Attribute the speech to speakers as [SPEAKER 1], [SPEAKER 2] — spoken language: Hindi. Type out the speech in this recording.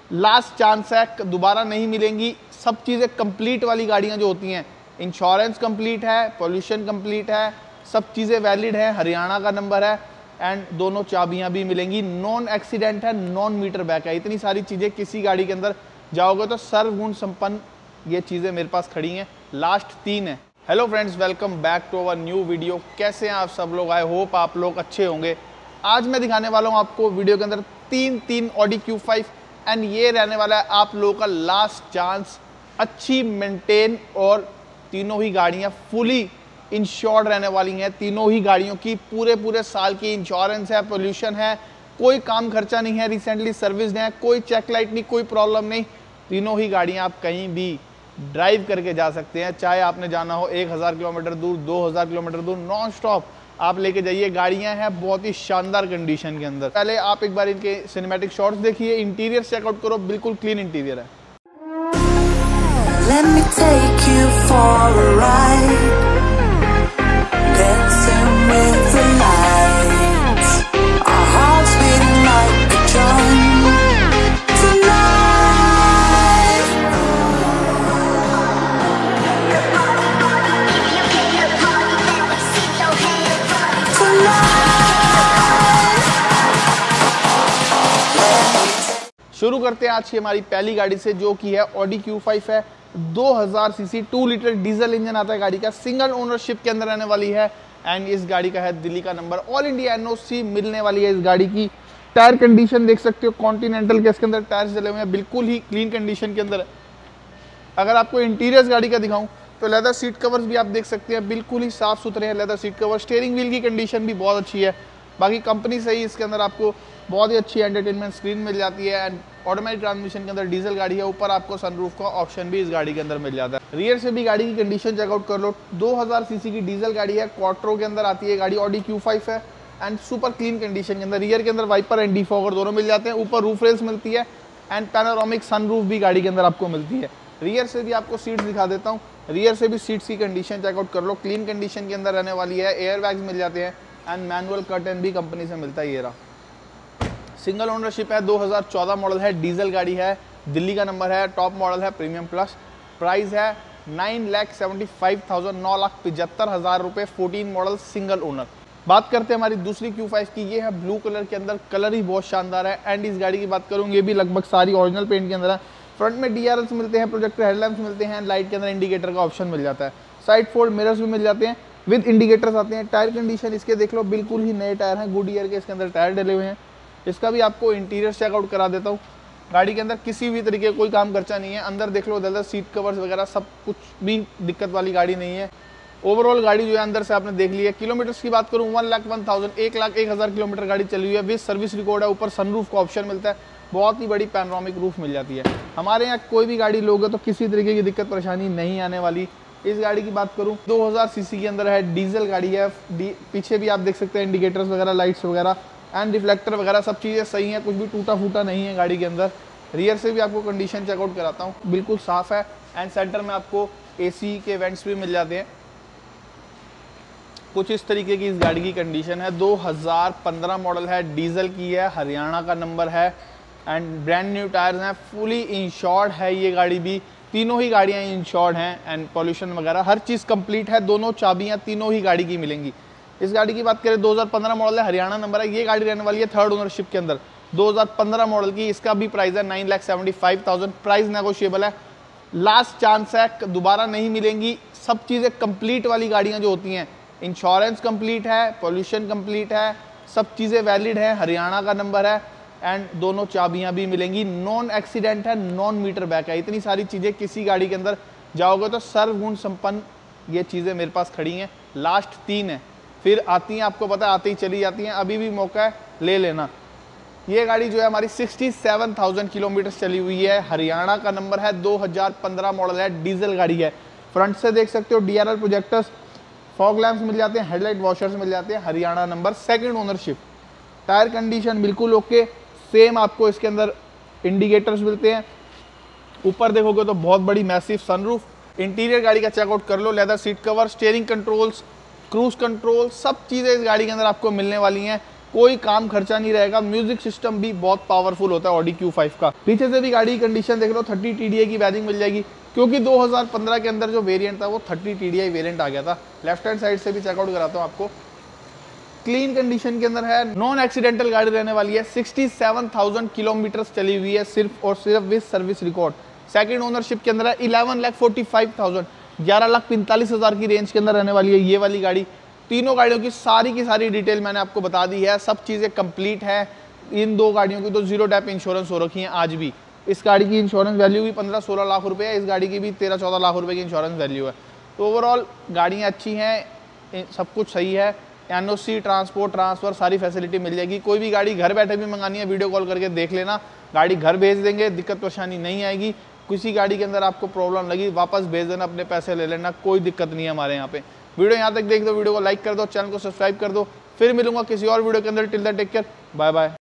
[SPEAKER 1] लास्ट चांस है, दोबारा नहीं मिलेंगी। सब चीज़ें कंप्लीट वाली गाड़ियाँ जो होती हैं, इंश्योरेंस कंप्लीट है, पोल्यूशन कंप्लीट है, सब चीज़ें वैलिड है, हरियाणा का नंबर है एंड दोनों चाबियाँ भी मिलेंगी, नॉन एक्सीडेंट है, नॉन मीटर बैक है। इतनी सारी चीज़ें किसी गाड़ी के अंदर जाओगे तो सर्वगुण संपन्न ये चीज़ें मेरे पास खड़ी हैं। लास्ट 3 है। Hello friends, welcome back to our new video. कैसे हैं आप सब लोग? आई होप आप लोग अच्छे होंगे। आज मैं दिखाने वाला हूं आपको वीडियो के अंदर तीन ऑडी Q5 एंड ये रहने वाला है आप लोगों का लास्ट चांस। अच्छी मेंटेन और तीनों ही गाड़ियां फुली इंश्योर्ड रहने वाली हैं। तीनों ही गाड़ियों की पूरे साल की इंश्योरेंस है, पोल्यूशन है, कोई काम खर्चा नहीं है, रिसेंटली सर्विस है, कोई चेक लाइट नहीं, कोई प्रॉब्लम नहीं। तीनों ही गाड़ियां आप कहीं भी ड्राइव करके जा सकते हैं, चाहे आपने जाना हो 1000 किलोमीटर दूर, 2000 किलोमीटर दूर, नॉन स्टॉप आप लेके जाइए। गाड़ियां हैं बहुत ही शानदार कंडीशन के अंदर। पहले आप एक बार इनके सिनेमैटिक शॉट्स देखिए, इंटीरियर चेकआउट करो, बिल्कुल क्लीन इंटीरियर है।
[SPEAKER 2] Let me take you for a ride, dancing with the lights, our hearts beating like a drum tonight.
[SPEAKER 1] शुरू करते हैं आज की हमारी पहली गाड़ी से, जो कि है ऑडी Q5 है। 2000 सीसी 2 लीटर डीजल इंजन आता है गाड़ी का, सिंगल ओनरशिप के अंदर रहने वाली है एंड इस गाड़ी का है दिल्ली का नंबर। ऑल इंडिया NOC मिलने वाली है इस गाड़ी की। टायर कंडीशन देख सकते हो, कॉन्टिनेंटल के इसके अंदर टायर्स डले हुए हैं, बिल्कुल ही क्लीन कंडीशन के अंदर है। अगर आपको इंटीरियर्स गाड़ी का दिखाऊं तो लेदर सीट कवर्स भी आप देख सकते हैं, बिल्कुल ही साफ सुथरे हैं leather seat cover. Steering wheel की कंडीशन भी बहुत अच्छी है। बाकी कंपनी से ही इसके अंदर आपको बहुत ही अच्छी एंटरटेनमेंट स्क्रीन मिल जाती है एंड ऑटोमेटिक ट्रांसमिशन के अंदर डीजल गाड़ी है। ऊपर आपको सनरूफ का ऑप्शन भी इस गाड़ी के अंदर मिल जाता है। रियर से भी गाड़ी की कंडीशन चेकआउट कर लो। 2000 सीसी की डीजल गाड़ी है, क्वाट्रो के अंदर आती है गाड़ी, ऑडी Q5 है एंड सुपर क्लीन कंडीशन के अंदर। रियर के अंदर वाइपर एंड डिफॉगर दोनों मिल जाते हैं। ऊपर रूफ रेल्स मिलती है एंड पैनोरामिक सनरूफ भी गाड़ी के अंदर आपको मिलती है। रियर से भी आपको सीट्स दिखा देता हूँ। रियर से भी सीट्स की कंडीशन चेकआउट कर लो, क्लीन कंडीशन के अंदर रहने वाली है। एयर बैग्स मिल जाते हैं एंड मैनुअल कर्टन भी कंपनी से मिलता है। ये रहा, सिंगल ओनरशिप है, 2014 मॉडल है, डीजल गाड़ी है, दिल्ली का नंबर है, टॉप मॉडल है, प्रीमियम प्लस। प्राइस है 9,75,000, 9,75,000 रुपये। 14 मॉडल, सिंगल ओनर। बात करते हैं हमारी दूसरी Q5 की। ये है ब्लू कलर के अंदर, कलर ही बहुत शानदार है एंड इस गाड़ी की बात करूँ, ये भी लगभग सारी ओरिजिनल पेंट के अंदर है। फ्रंट में DRLs मिलते हैं, प्रोजेक्टर हेडलैम्प्स मिलते हैं, लाइट के अंदर इंडिकेटर का ऑप्शन मिल जाता है। साइड फोल्ड मिरर्स भी मिल जाते हैं, विद इंडिकेटर्स आते हैं। टायर कंडीशन इसके देख लो, बिल्कुल ही नए टायर हैं, गुड ईयर के इसके अंदर टायर डले हुए हैं। इसका भी आपको इंटीरियर चेकआउट करा देता हूँ। गाड़ी के अंदर किसी भी तरीके का कोई काम खर्चा नहीं है। अंदर देख लो, लेदर सीट कवर्स वगैरह सब कुछ भी दिक्कत वाली गाड़ी नहीं है। ओवरऑल गाड़ी जो है अंदर से आपने देख ली है। किलोमीटर्स की बात करूँ 1,01,000 किलोमीटर गाड़ी चली हुई है, विद सर्विस रिकॉर्ड है। ऊपर सनरूफ का ऑप्शन मिलता है, बहुत ही बड़ी पैनोरामिक रूफ मिल जाती है। हमारे यहाँ कोई भी गाड़ी लोगे तो किसी तरीके की दिक्कत परेशानी नहीं आने वाली। इस गाड़ी की बात करूँ 2000 सीसी के अंदर है, डीजल गाड़ी है। पीछे भी आप देख सकते हैं इंडिकेटर्स वगैरह, लाइट्स वगैरह एंड रिफ्लेक्टर वगैरह सब चीज़ें सही हैं, कुछ भी टूटा फूटा नहीं है गाड़ी के अंदर। रियर से भी आपको कंडीशन चेकआउट कराता हूँ, बिल्कुल साफ है एंड सेंटर में आपको AC के वेंट्स भी मिल जाते हैं। कुछ इस तरीके की इस गाड़ी की कंडीशन है। 2015 मॉडल है, डीजल की है, हरियाणा का नंबर है एंड ब्रांड न्यू टायर्स हैं, फुली इंश्योर्ड है ये गाड़ी भी। तीनों ही गाड़ियाँ इंश्योर्ड हैं एंड पोल्यूशन वगैरह हर चीज़ कंप्लीट है। दोनों चाबियाँ तीनों ही गाड़ी की मिलेंगी। इस गाड़ी की बात करें 2015 मॉडल है, हरियाणा नंबर है। ये गाड़ी रहने वाली है थर्ड ओनरशिप के अंदर, 2015 मॉडल की। इसका भी प्राइस है 9,75,000। प्राइस नेगोशिएबल है, लास्ट चांस है, दोबारा नहीं मिलेंगी। सब चीज़ें कंप्लीट वाली गाड़ियाँ जो होती हैं, इंश्योरेंस कंप्लीट है, पोल्यूशन कंप्लीट है, सब चीज़ें वैलिड है, हरियाणा का नंबर है एंड दोनों चाबियाँ भी मिलेंगी। नॉन एक्सीडेंट है, नॉन मीटर बैक है। इतनी सारी चीज़ें किसी गाड़ी के अंदर जाओगे तो सर्वगुण संपन्न ये चीज़ें मेरे पास खड़ी हैं। लास्ट 3 है, फिर आती हैं, आपको पता है आती ही चली जाती हैं। अभी भी मौका है, ले लेना। ये गाड़ी जो है हमारी 67,000 किलोमीटर चली हुई है, हरियाणा का नंबर है, 2015 मॉडल है, डीजल गाड़ी है। फ्रंट से देख सकते हो DRL प्रोजेक्टर्स, फॉग लैंप्स मिल जाते हैं, हेडलाइट वॉशर्स मिल जाते हैं, Haryana number, second ownership. Tyre condition बिल्कुल ओके, सेम आपको इसके अंदर इंडिकेटर्स मिलते हैं। ऊपर देखोगे तो बहुत बड़ी मैसिव सनरूफ। इंटीरियर गाड़ी का चेकआउट कर लो, leather seat cover, steering controls, cruise control, सब चीज़ें इस गाड़ी के अंदर आपको मिलने वाली हैं कोई काम खर्चा नहीं रहेगा। म्यूजिक सिस्टम भी बहुत पावरफुल होता है Audi Q5 का। पीछे से भी गाड़ी की कंडीशन देख लो, 30 TDI की बैजिंग मिल जाएगी, क्योंकि 2015 के अंदर जो वेरिएंट था वो 30 TDI वेरिएंट आ गया था। लेफ्ट हैंड साइड से भी चेकआउट कराता हूँ आपको, क्लीन कंडीशन के अंदर है, नॉन एक्सीडेंटल गाड़ी रहने वाली है। 67,000 किलोमीटर चली हुई है सिर्फ और सिर्फ with service record. Second ownership के अंदर है, 11,45,000, 11,45,000 की रेंज के अंदर रहने वाली है ये वाली गाड़ी। तीनों गाड़ियों की सारी डिटेल मैंने आपको बता दी है, सब चीज़ें कंप्लीट है। इन दो गाड़ियों की तो जीरो डेप इंश्योरेंस हो रखी है आज भी। इस गाड़ी की इंश्योरेंस वैल्यू भी 15-16 लाख रुपए है, इस गाड़ी की भी 13-14 लाख रुपए की इंश्योरेंस वैल्यू है। तो ओवरऑल गाड़ियाँ अच्छी हैं, सब कुछ सही है। NOC, ट्रांसपोर्ट, ट्रांसफ़र सारी फैसिलिटी मिल जाएगी। कोई भी गाड़ी घर बैठे भी मंगानी है, वीडियो कॉल करके देख लेना, गाड़ी घर भेज देंगे, दिक्कत परेशानी नहीं आएगी। किसी गाड़ी के अंदर आपको प्रॉब्लम लगी, वापस भेज देना, अपने पैसे ले लेना, कोई दिक्कत नहीं है हमारे यहाँ पे। वीडियो यहाँ तक देख दो, वीडियो को लाइक कर दो, चैनल को सब्सक्राइब कर दो। फिर मिलूंगा किसी और वीडियो के अंदर। Till that take care, bye bye.